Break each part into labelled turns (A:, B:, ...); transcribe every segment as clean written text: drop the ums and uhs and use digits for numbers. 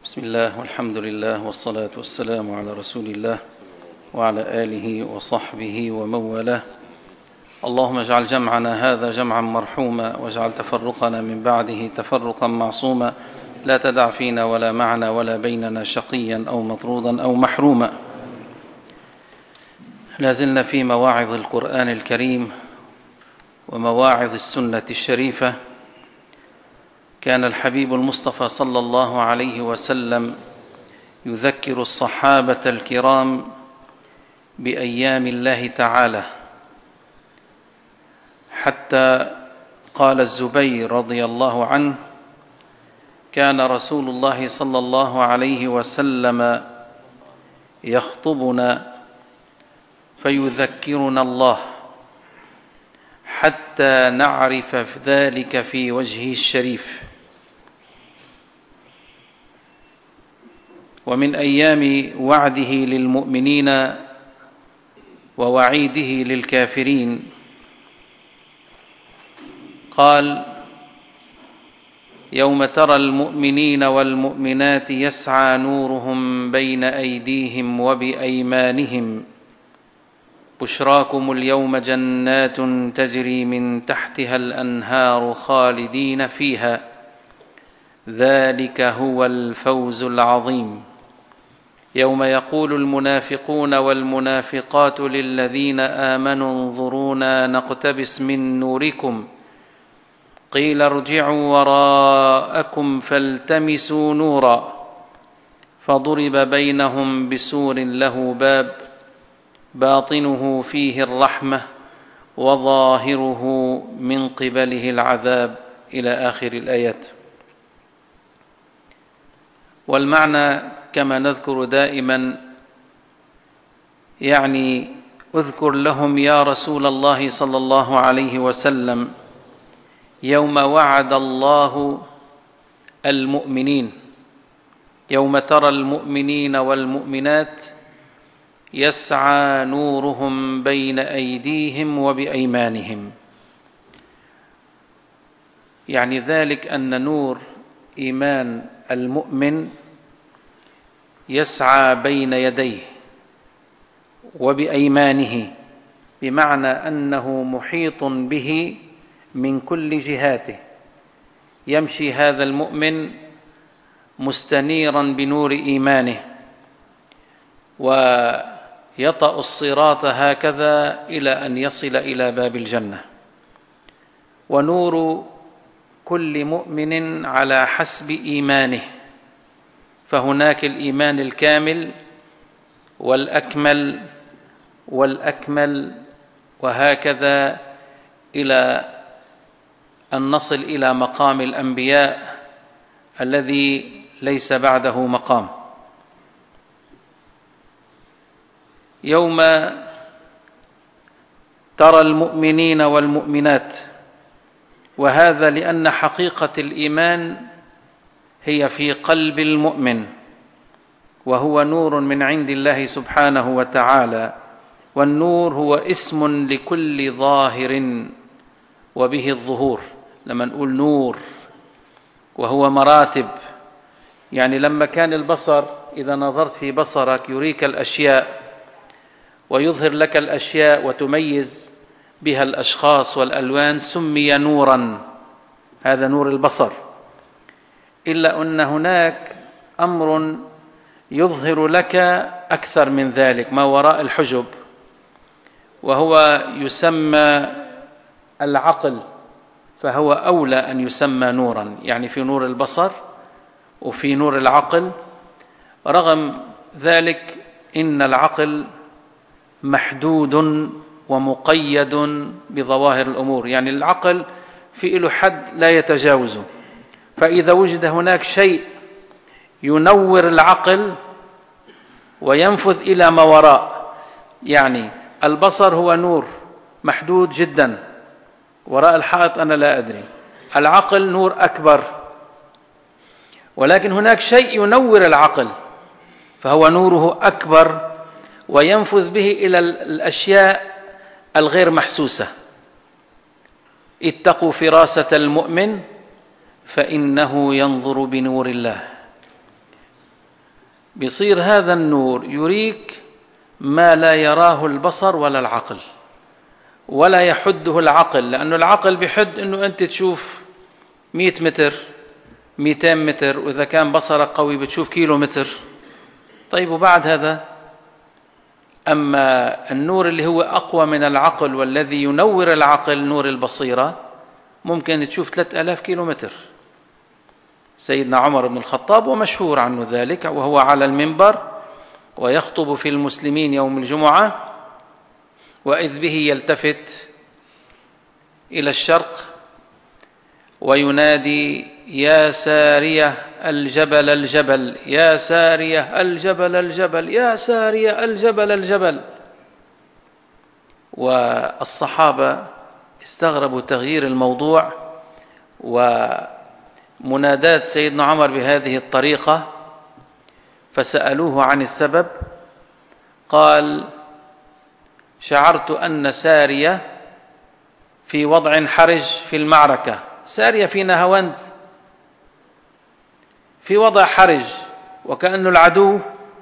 A: بسم الله والحمد لله والصلاة والسلام على رسول الله وعلى آله وصحبه ومن والاه. اللهم اجعل جمعنا هذا جمعا مرحوما واجعل تفرقنا من بعده تفرقا معصوما، لا تدع فينا ولا معنا ولا بيننا شقيا أو مطرودا أو محروما. لازلنا في مواعظ القرآن الكريم ومواعظ السنة الشريفة. كان الحبيب المصطفى صلى الله عليه وسلم يذكر الصحابة الكرام بأيام الله تعالى، حتى قال الزبير رضي الله عنه: كان رسول الله صلى الله عليه وسلم يخطبنا فيذكرنا الله حتى نعرف ذلك في وجهه الشريف. ومن أيام وعده للمؤمنين ووعيده للكافرين قال: يوم ترى المؤمنين والمؤمنات يسعى نورهم بين أيديهم وبأيمانهم بشراكم اليوم جنات تجري من تحتها الأنهار خالدين فيها ذلك هو الفوز العظيم. يوم يقول المنافقون والمنافقات للذين آمنوا انظرونا نقتبس من نوركم قيل ارجعوا وراءكم فالتمسوا نورا فضرب بينهم بسور له باب باطنه فيه الرحمة وظاهره من قبله العذاب إلى آخر الآيات. والمعنى كما نذكر دائما، يعني اذكر لهم يا رسول الله صلى الله عليه وسلم يوم وعد الله المؤمنين، يوم ترى المؤمنين والمؤمنات يسعى نورهم بين أيديهم وبأيمانهم، يعني ذلك أن نور إيمان المؤمن يسعى بين يديه وبأيمانه، بمعنى أنه محيط به من كل جهاته. يمشي هذا المؤمن مستنيرا بنور إيمانه ويطأ الصراط هكذا إلى أن يصل إلى باب الجنة. ونور كل مؤمن على حسب إيمانه، فهناك الإيمان الكامل والأكمل والأكمل، وهكذا إلى أن نصل إلى مقام الأنبياء الذي ليس بعده مقام. يوم ترى المؤمنين والمؤمنات، وهذا لأن حقيقة الإيمان هي في قلب المؤمن، وهو نور من عند الله سبحانه وتعالى. والنور هو اسم لكل ظاهر وبه الظهور. لما نقول نور وهو مراتب، يعني لما كان البصر إذا نظرت في بصرك يريك الأشياء ويظهر لك الأشياء وتميز بها الأشخاص والألوان، سمي نورا، هذا نور البصر. إلا أن هناك أمر يظهر لك أكثر من ذلك، ما وراء الحجب، وهو يسمى العقل، فهو أولى أن يسمى نورا، يعني في نور البصر وفي نور العقل. رغم ذلك إن العقل محدود ومقيد بظواهر الأمور، يعني العقل في له حد لا يتجاوزه، فإذا وجد هناك شيء ينور العقل وينفذ إلى ما وراء، يعني البصر هو نور محدود جدا، وراء الحائط أنا لا أدري، العقل نور أكبر، ولكن هناك شيء ينور العقل فهو نوره أكبر وينفذ به إلى الأشياء الغير محسوسة. اتقوا فراسة المؤمن فإنه ينظر بنور الله. بيصير هذا النور يريك ما لا يراه البصر ولا العقل ولا يحده العقل، لأنه العقل بيحد أنه أنت تشوف 100 متر 200 متر، وإذا كان بصرك قوي بتشوف كيلو متر. طيب وبعد هذا؟ أما النور اللي هو أقوى من العقل والذي ينور العقل، نور البصيرة، ممكن تشوف 3000 كيلو متر. سيدنا عمر بن الخطاب ومشهور عنه ذلك، وهو على المنبر ويخطب في المسلمين يوم الجمعة، وإذ به يلتفت إلى الشرق وينادي: يا سارية الجبل الجبل، يا سارية الجبل الجبل، يا سارية الجبل الجبل. والصحابة استغربوا تغيير الموضوع ومنادات سيدنا عمر بهذه الطريقة، فسألوه عن السبب. قال: شعرت أن سارية في وضع حرج في المعركة. سارية في نهاوند في وضع حرج، وكأن العدو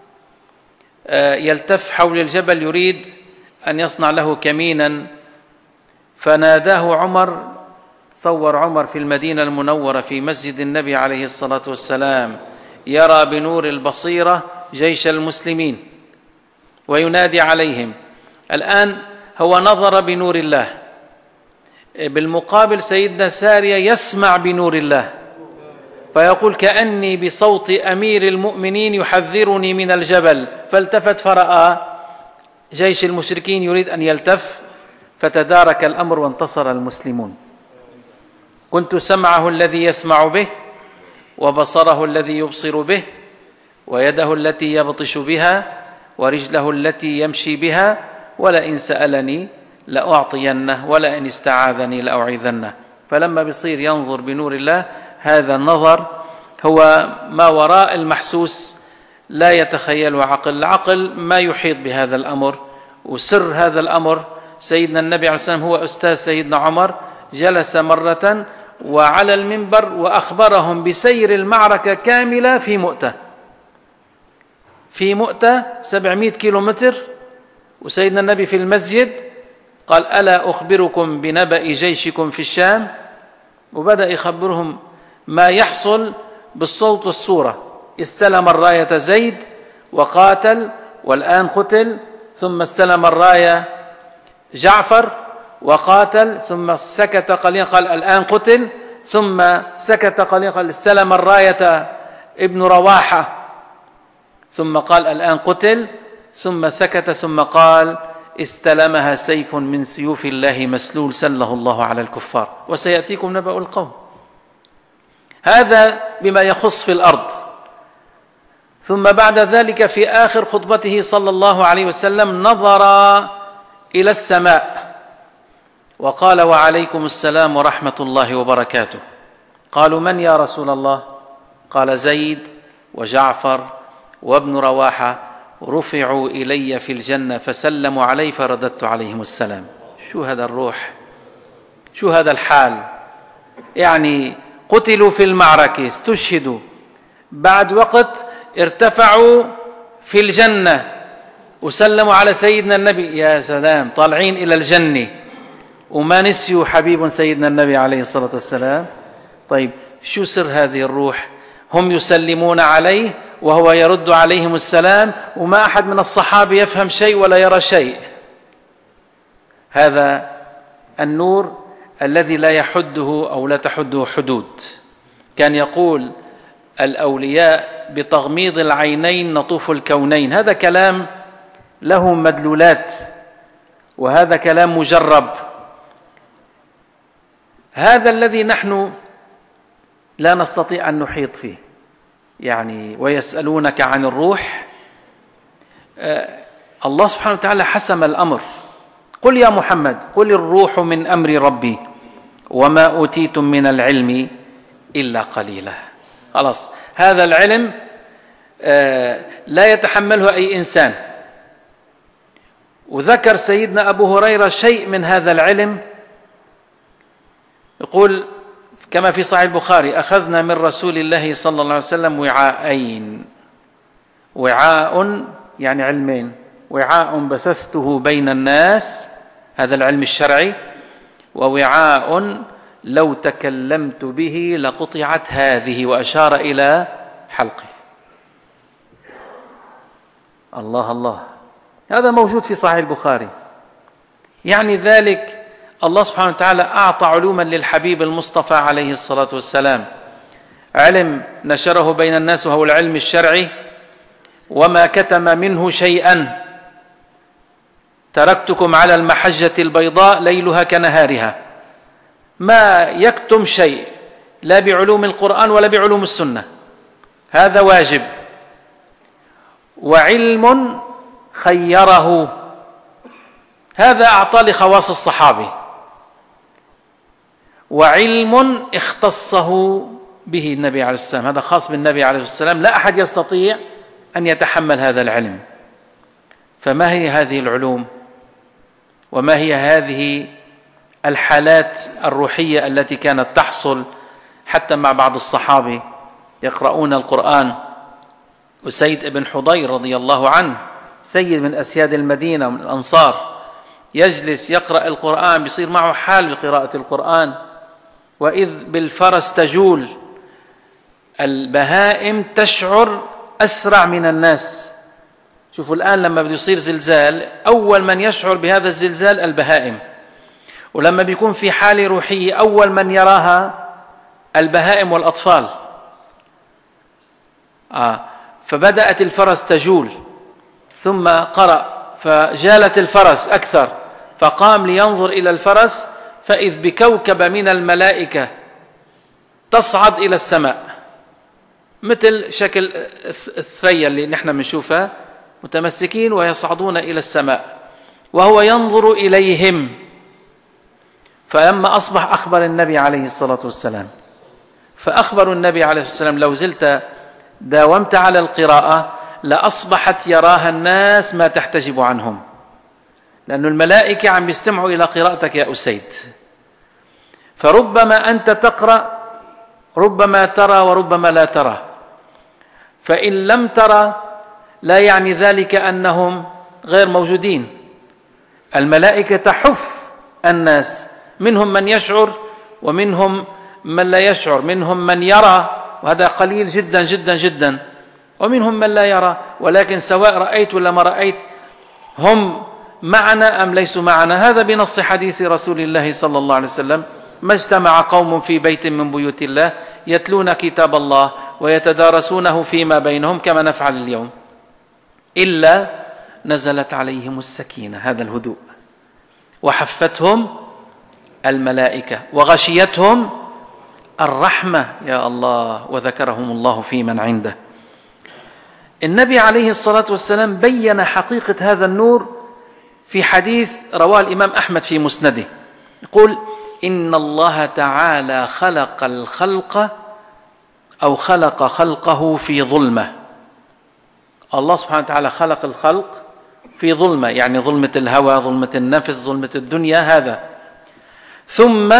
A: يلتف حول الجبل يريد أن يصنع له كمينا، فناداه عمر. تصور عمر في المدينة المنورة في مسجد النبي عليه الصلاة والسلام يرى بنور البصيرة جيش المسلمين وينادي عليهم. الآن هو نظر بنور الله، بالمقابل سيدنا سارية يسمع بنور الله، فيقول: كأني بصوت أمير المؤمنين يحذرني من الجبل. فالتفت فرأى جيش المشركين يريد أن يلتف، فتدارك الأمر وانتصر المسلمون. كنت سمعه الذي يسمع به، وبصره الذي يبصر به، ويده التي يبطش بها، ورجله التي يمشي بها، ولئن سألني لأعطينه، ولئن استعاذني لأعيذنه. فلما بيصير ينظر بنور الله، هذا النظر هو ما وراء المحسوس، لا يتخيل عقل. العقل ما يحيط بهذا الأمر. وسر هذا الأمر سيدنا النبي عليه الصلاة والسلام هو أستاذ سيدنا عمر، جلس مرة وعلى المنبر وأخبرهم بسير المعركة كاملة في مؤتة. في مؤتة 700 كيلو متر، وسيدنا النبي في المسجد قال: ألا أخبركم بنبأ جيشكم في الشام؟ وبدأ يخبرهم ما يحصل بالصوت والصورة. استلم الراية زيد وقاتل والآن قتل، ثم استلم الراية جعفر وقاتل، ثم سكت قليلا قال: الآن قتل، ثم سكت قليلا قال: استلم الراية ابن رواحة، ثم قال: الآن قتل، ثم سكت، ثم قال: استلمها سيف من سيوف الله مسلول سله الله على الكفار، وسيأتيكم نبأ القوم. هذا بما يخص في الأرض. ثم بعد ذلك في آخر خطبته صلى الله عليه وسلم نظر إلى السماء وقال: وعليكم السلام ورحمة الله وبركاته. قالوا: من يا رسول الله؟ قال: زيد وجعفر وابن رواحة رفعوا إلي في الجنة فسلموا علي فرددت عليهم السلام. شو هذا الروح؟ شو هذا الحال؟ يعني قتلوا في المعركة، استشهدوا، بعد وقت ارتفعوا في الجنة وسلموا على سيدنا النبي. يا سلام، طالعين إلى الجنة وما نسيوا حبيب سيدنا النبي عليه الصلاة والسلام. طيب شو سر هذه الروح؟ هم يسلمون عليه وهو يرد عليهم السلام، وما أحد من الصحابة يفهم شيء ولا يرى شيء. هذا النور الذي لا يحده أو لا تحده حدود. كان يقول الأولياء: بتغميض العينين نطوف الكونين. هذا كلام له مدلولات، وهذا كلام مجرب. هذا الذي نحن لا نستطيع أن نحيط فيه. يعني ويسألونك عن الروح، الله سبحانه وتعالى حسم الأمر. قل يا محمد: قل الروح من أمر ربي وما أوتيتم من العلم إلا قليلا. خلاص، هذا العلم لا يتحمله أي إنسان. وذكر سيدنا أبو هريرة شيء من هذا العلم، يقول كما في صحيح البخاري: أخذنا من رسول الله صلى الله عليه وسلم وعاءين، وعاء يعني علمين، وعاء بثثته بين الناس، هذا العلم الشرعي، ووعاء لو تكلمت به لقطعت هذه، وأشار إلى حلقه. الله الله، هذا موجود في صحيح البخاري. يعني ذلك الله سبحانه وتعالى أعطى علوما للحبيب المصطفى عليه الصلاة والسلام، علم نشره بين الناس وهو العلم الشرعي، وما كتم منه شيئا. تركتكم على المحجة البيضاء ليلها كنهارها، ما يكتم شيء لا بعلوم القرآن ولا بعلوم السنة، هذا واجب. وعلم خيره، هذا أعطى لخواص الصحابي، وعلم اختصه به النبي عليه السلام، هذا خاص بالنبي عليه السلام، لا أحد يستطيع أن يتحمل هذا العلم. فما هي هذه العلوم؟ وما هي هذه الحالات الروحية التي كانت تحصل حتى مع بعض الصحابة يقرؤون القرآن؟ أسيد بن حضير رضي الله عنه، سيد من أسياد المدينة ومن الأنصار، يجلس يقرأ القرآن، بيصير معه حال بقراءة القرآن، وإذ بالفرس تجول، البهائم تشعر أسرع من الناس. شوفوا الآن لما بده يصير زلزال، أول من يشعر بهذا الزلزال البهائم، ولما بيكون في حالة روحية أول من يراها البهائم والأطفال. فبدأت الفرس تجول، ثم قرأ فجالت الفرس أكثر، فقام لينظر إلى الفرس، فإذ بكوكب من الملائكة تصعد إلى السماء، مثل شكل الثريا اللي نحن بنشوفها، متمسكين ويصعدون إلى السماء، وهو ينظر إليهم. فلما أصبح أخبر النبي عليه الصلاة والسلام، فأخبر النبي عليه الصلاة والسلام لو زلت داومت على القراءة لأصبحت يراها الناس ما تحتجب عنهم، لأن الملائكة عم يستمعوا إلى قراءتك يا أسيد. فربما أنت تقرأ، ربما ترى وربما لا ترى، فإن لم ترى لا يعني ذلك أنهم غير موجودين. الملائكة تحف الناس، منهم من يشعر ومنهم من لا يشعر، منهم من يرى وهذا قليل جدا جدا جدا، ومنهم من لا يرى، ولكن سواء رأيت ولا ما رأيت هم معنا أم ليسوا معنا. هذا بنص حديث رسول الله صلى الله عليه وسلم: ما اجتمع قوم في بيت من بيوت الله يتلون كتاب الله ويتدارسونه فيما بينهم كما نفعل اليوم إلا نزلت عليهم السكينة، هذا الهدوء، وحفتهم الملائكة وغشيتهم الرحمة، يا الله، وذكرهم الله في من عنده. النبي عليه الصلاة والسلام بين حقيقة هذا النور في حديث رواه الإمام أحمد في مسنده، يقول: إن الله تعالى خلق الخلق أو خلق خلقه في ظلمة. الله سبحانه وتعالى خلق الخلق في ظلمة، يعني ظلمة الهوى، ظلمة النفس، ظلمة الدنيا، هذا. ثم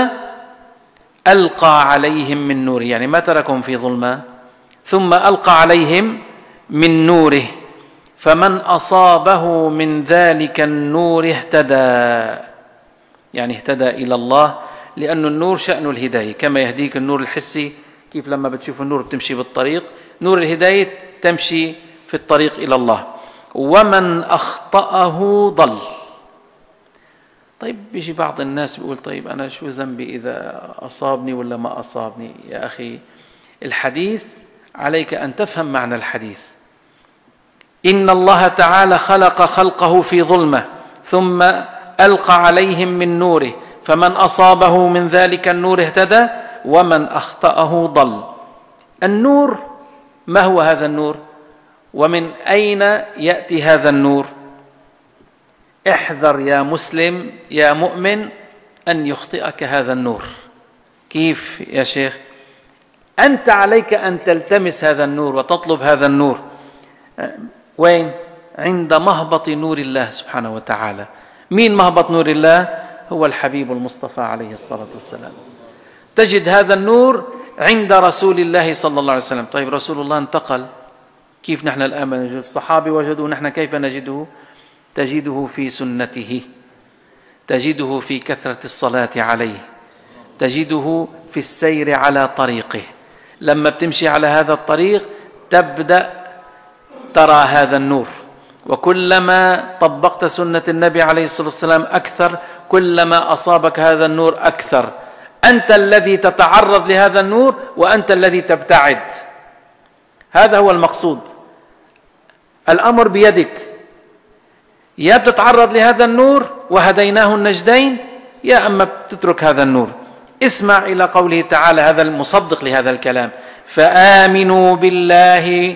A: ألقى عليهم من نوره، يعني ما تركهم في ظلمة، ثم ألقى عليهم من نوره، فمن أصابه من ذلك النور اهتدى، يعني اهتدى إلى الله، لأن النور شأن الهداية، كما يهديك النور الحسي، كيف لما بتشوف النور بتمشي بالطريق، نور الهداية تمشي في الطريق إلى الله. ومن أخطأه ضل. طيب بيجي بعض الناس بيقول: طيب أنا شو ذنبي إذا أصابني ولا ما أصابني؟ يا أخي، الحديث عليك أن تفهم معنى الحديث. إن الله تعالى خلق خلقه في ظلمة ثم ألقى عليهم من نوره، فمن أصابه من ذلك النور اهتدى ومن أخطأه ضل. النور، ما هو هذا النور؟ ومن أين يأتي هذا النور؟ احذر يا مسلم يا مؤمن أن يخطئك هذا النور. كيف يا شيخ؟ أنت عليك أن تلتمس هذا النور وتطلب هذا النور. وين؟ عند مهبط نور الله سبحانه وتعالى. مين مهبط نور الله؟ هو الحبيب المصطفى عليه الصلاة والسلام. تجد هذا النور عند رسول الله صلى الله عليه وسلم. طيب رسول الله انتقل، كيف نحن الآن نجد الصحابة وجدوا، نحن كيف نجده؟ تجده في سنته، تجده في كثرة الصلاة عليه، تجده في السير على طريقه. لما بتمشي على هذا الطريق تبدأ ترى هذا النور، وكلما طبقت سنة النبي عليه الصلاة والسلام أكثر كلما أصابك هذا النور أكثر. أنت الذي تتعرض لهذا النور وأنت الذي تبتعد. هذا هو المقصود. الأمر بيدك، يا بتتعرض لهذا النور وهديناه النجدين، يا أما بتترك هذا النور. اسمع إلى قوله تعالى، هذا المصدق لهذا الكلام: فآمنوا بالله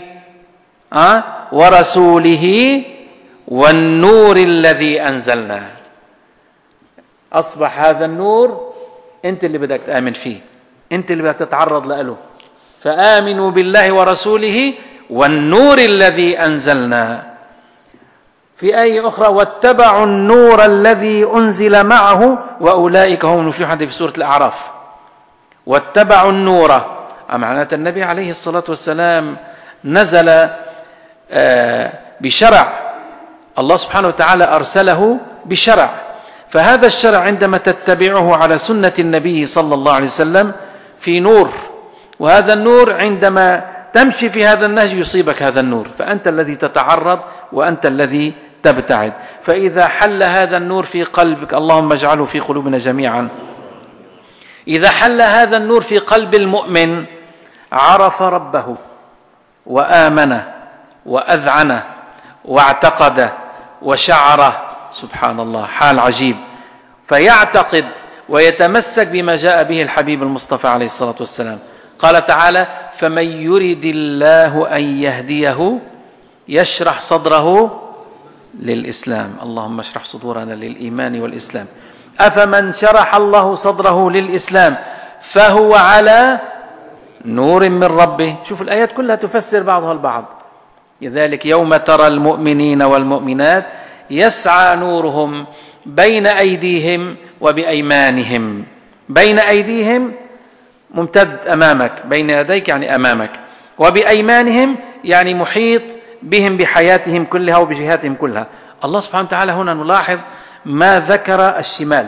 A: ورسوله والنور الذي أنزلنا. أصبح هذا النور أنت اللي بدك تآمن فيه، أنت اللي بدك تتعرض له. فآمنوا بالله ورسوله والنور الذي أنزلنا. في آية أخرى: واتبعوا النور الذي أنزل معه وأولئك هم المفلحون، في سورة الأعراف. واتبعوا النور، معناته النبي عليه الصلاة والسلام نزل بشرع، الله سبحانه وتعالى أرسله بشرع، فهذا الشرع عندما تتبعه على سنة النبي صلى الله عليه وسلم في نور، وهذا النور عندما تمشي في هذا النهج يصيبك هذا النور، فأنت الذي تتعرض وأنت الذي تبتعد. فإذا حل هذا النور في قلبك، اللهم اجعله في قلوبنا جميعا، إذا حل هذا النور في قلب المؤمن عرف ربه وآمن وأذعن واعتقد وشعر، سبحان الله، حال عجيب، فيعتقد ويتمسك بما جاء به الحبيب المصطفى عليه الصلاة والسلام. قال تعالى: فمن يرد الله أن يهديه يشرح صدره للإسلام. اللهم اشرح صدورنا للإيمان والإسلام. أفمن شرح الله صدره للإسلام فهو على نور من ربه. شوف الآيات كلها تفسر بعضها البعض. لذلك يوم ترى المؤمنين والمؤمنات يسعى نورهم بين أيديهم وبأيمانهم. بين أيديهم ممتد أمامك، بين يديك يعني أمامك، وبأيمانهم يعني محيط بهم بحياتهم كلها وبجهاتهم كلها. الله سبحانه وتعالى هنا نلاحظ ما ذكر الشمال،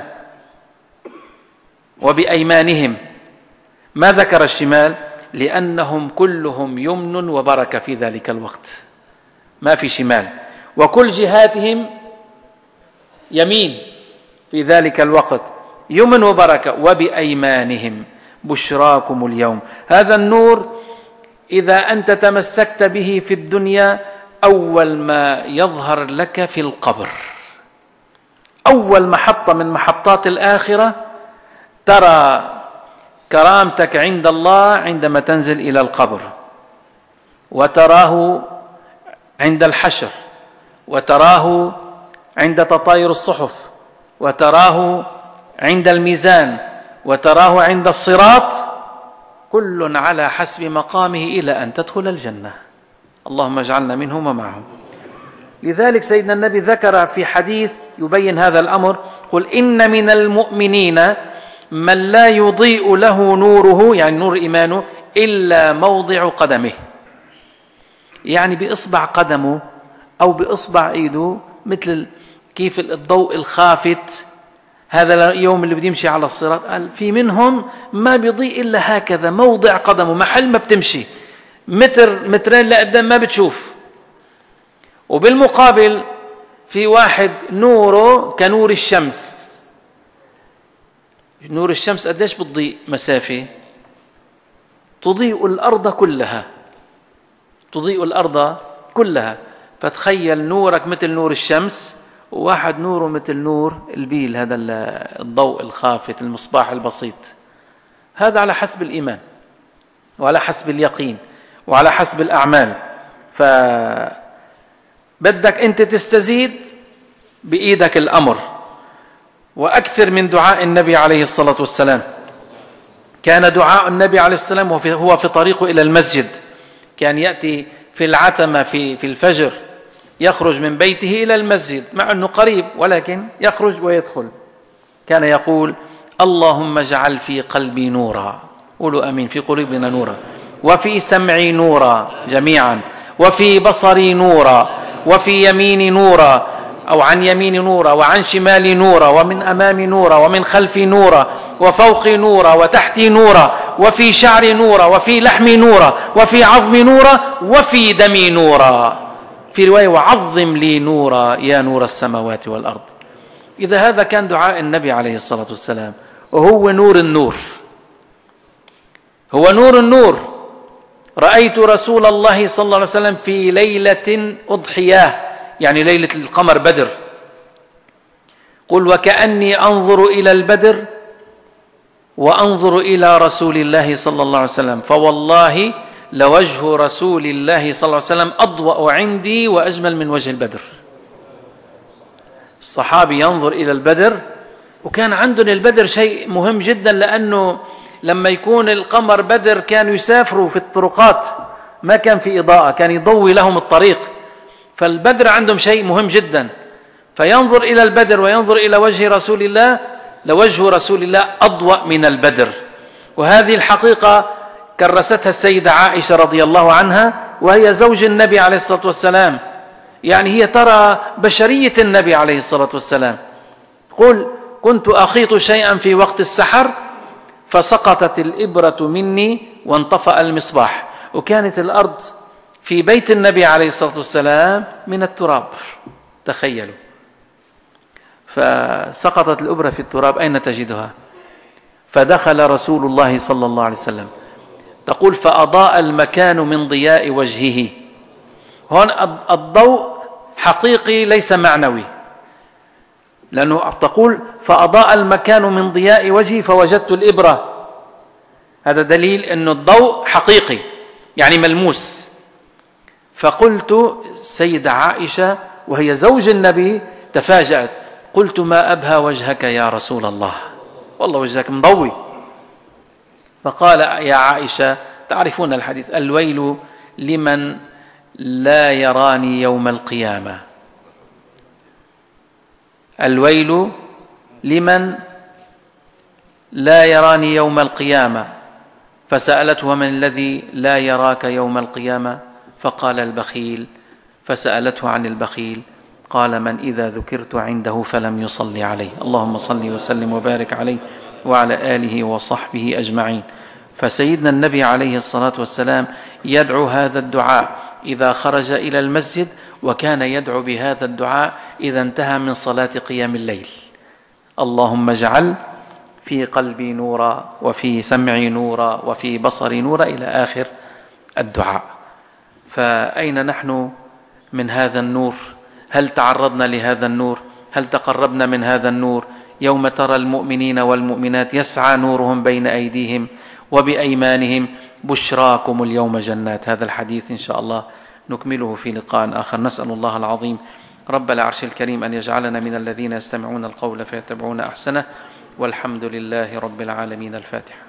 A: وبأيمانهم ما ذكر الشمال، لأنهم كلهم يمن وبركة في ذلك الوقت، ما في شمال، وكل جهاتهم يمين في ذلك الوقت، يمن وبركة. وبأيمانهم بشراكم اليوم. هذا النور إذا أنت تمسكت به في الدنيا أول ما يظهر لك في القبر، أول محطة من محطات الآخرة ترى كرامتك عند الله عندما تنزل إلى القبر، وتراه عند الحشر، وتراه عند تطاير الصحف، وتراه عند الميزان، وتراه عند الصراط، كل على حسب مقامه إلى أن تدخل الجنة. اللهم اجعلنا منهم ومعهم. لذلك سيدنا النبي ذكر في حديث يبين هذا الأمر: قل إن من المؤمنين من لا يضيء له نوره، يعني نور إيمانه، إلا موضع قدمه، يعني بإصبع قدمه أو بإصبع إيده، مثل كيف الضوء الخافت. هذا اليوم اللي بده يمشي على الصراط، قال في منهم ما بيضيء إلا هكذا، موضع قدمه، محل ما بتمشي متر مترين لقدام ما بتشوف. وبالمقابل في واحد نوره كنور الشمس. نور الشمس قديش بتضيء مسافة؟ تضيء الأرض كلها، تضيء الأرض كلها. فتخيل نورك مثل نور الشمس، وواحد نوره مثل نور البيل، هذا الضوء الخافت، المصباح البسيط. هذا على حسب الإيمان وعلى حسب اليقين وعلى حسب الأعمال. فبدك أنت تستزيد بإيدك الأمر. وأكثر من دعاء النبي عليه الصلاة والسلام. كان دعاء النبي عليه الصلاة والسلام هو في طريقه إلى المسجد، كان يأتي في العتمة في الفجر، يخرج من بيته إلى المسجد، مع أنه قريب ولكن يخرج ويدخل. كان يقول: اللهم اجعل في قلبي نورا، قولوا آمين، في قلوبنا نورا، وفي سمعي نورا جميعا، وفي بصري نورا، وفي يميني نورا، أو عن يميني نورا، وعن شمالي نورا، ومن أمامي نورا، ومن خلفي نورا، وفوقي نورا، وتحتي نورا، وفي شعري نورا، وفي لحمي نورا، وفي عظمي نورا، وفي دمي نورا. في رواية وعظم لي نورا يا نور السماوات والأرض. إذا هذا كان دعاء النبي عليه الصلاة والسلام، وهو نور النور، هو نور النور. رأيت رسول الله صلى الله عليه وسلم في ليلة أضحياه، يعني ليلة القمر بدر، قل وكأني أنظر إلى البدر وأنظر إلى رسول الله صلى الله عليه وسلم، فوالله لوجه رسول الله صلى الله عليه وسلم أضوأ عندي وأجمل من وجه البدر. الصحابي ينظر إلى البدر، وكان عندهم البدر شيء مهم جدا، لأنه لما يكون القمر بدر كانوا يسافروا في الطرقات، ما كان في إضاءة، كان يضوي لهم الطريق، فالبدر عندهم شيء مهم جدا. فينظر إلى البدر وينظر إلى وجه رسول الله، لوجه رسول الله أضوأ من البدر. وهذه الحقيقة كرستها السيدة عائشة رضي الله عنها، وهي زوج النبي عليه الصلاة والسلام، يعني هي ترى بشرية النبي عليه الصلاة والسلام. قل كنت أخيط شيئا في وقت السحر فسقطت الإبرة مني وانطفأ المصباح، وكانت الأرض في بيت النبي عليه الصلاة والسلام من التراب، تخيلوا، فسقطت الإبرة في التراب، أين تجدها؟ فدخل رسول الله صلى الله عليه وسلم، تقول فأضاء المكان من ضياء وجهه. هون الضوء حقيقي ليس معنوي، لأنه تقول فأضاء المكان من ضياء وجهي فوجدت الإبرة، هذا دليل أن الضوء حقيقي يعني ملموس. فقلت سيدة عائشة وهي زوج النبي تفاجأت، قلت ما أبهى وجهك يا رسول الله، والله وجهك مضوي. فقال يا عائشة تعرفون الحديث، الويل لمن لا يراني يوم القيامة، الويل لمن لا يراني يوم القيامة. فسألته ومن الذي لا يراك يوم القيامة؟ فقال البخيل. فسألته عن البخيل، قال من إذا ذكرت عنده فلم يصلي عليه. اللهم صل وسلم وبارك عليه وعلى آله وصحبه أجمعين. فسيدنا النبي عليه الصلاة والسلام يدعو هذا الدعاء إذا خرج إلى المسجد، وكان يدعو بهذا الدعاء إذا انتهى من صلاة قيام الليل. اللهم اجعل في قلبي نورا، وفي سمعي نورا، وفي بصري نورا، إلى آخر الدعاء. فأين نحن من هذا النور؟ هل تعرضنا لهذا النور؟ هل تقربنا من هذا النور؟ يوم ترى المؤمنين والمؤمنات يسعى نورهم بين أيديهم وبأيمانهم بشراكم اليوم جنات. هذا الحديث إن شاء الله نكمله في لقاء آخر. نسأل الله العظيم رب العرش الكريم أن يجعلنا من الذين يستمعون القول فيتبعون أحسنه، والحمد لله رب العالمين. الفاتحة.